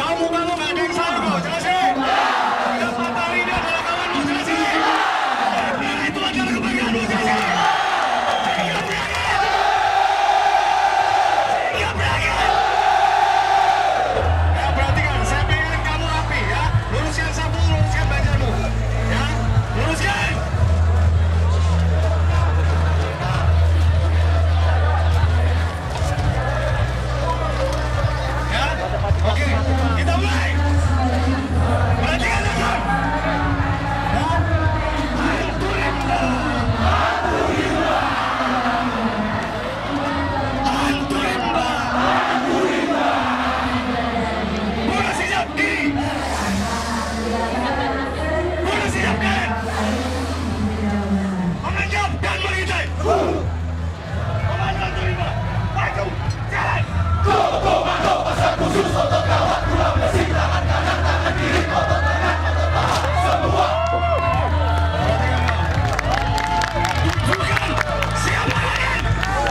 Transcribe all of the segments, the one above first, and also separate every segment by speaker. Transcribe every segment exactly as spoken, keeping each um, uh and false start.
Speaker 1: Kamu-kamu gak ada yang salah kok, jelasin. Yang patah ini adalah kawanmu, jelasin. Itu adalah kebahagiaanmu, jelasin. Ingat berakhir. Ingat berakhir. Ya, perhatikan, saya pengen kamu rapi ya. Luruskan sapu, luruskan bajarmu. Ya, luruskan. Ya, oke, kita mulai. Perhatikan dengan. Ya, hantu rimba. Hantu rimba. Hantu rimba. Bola siap kiri. Bola siap kanan. Mengenyap dan mengintai. Komando hantu rimba. Maju, jalan. Komando pasar khusus untuk gawat pulau besi tangan kanan tangan kiri otot tengah otot paha semua. Tunjukkan siapa kalian.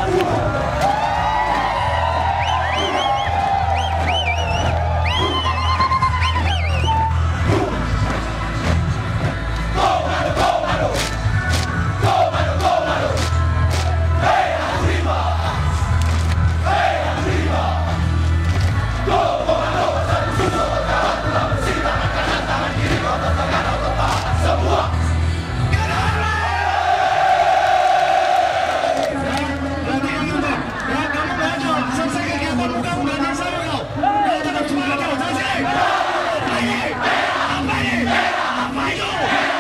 Speaker 1: Komando, komando, komando, komando. Hei hantu rimba, hei hantu rimba. Komando pasar khusus otot gawat pulau besi tangan kanan tangan kiri otot tengah otot paha semua. Perhatikan itu. Ya, kamu maju. Selesai kegiatanmu, kamu gak ada yang salah kau. Kau tetap semangat kau, selesai. Apa ini? Apa ini? Apa itu?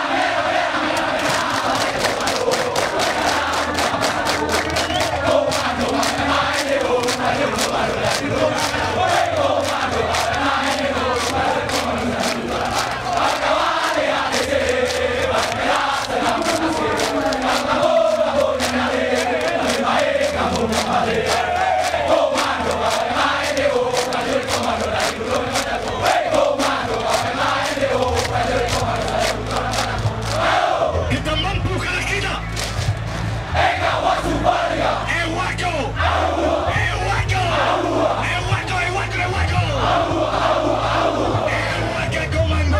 Speaker 1: Kita mampu karena kita. Ewajo, ewajo, ewajo, ewajo, ewajo, ewajo. Ewajo komando.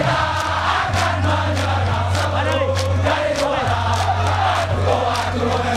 Speaker 1: Terbawa.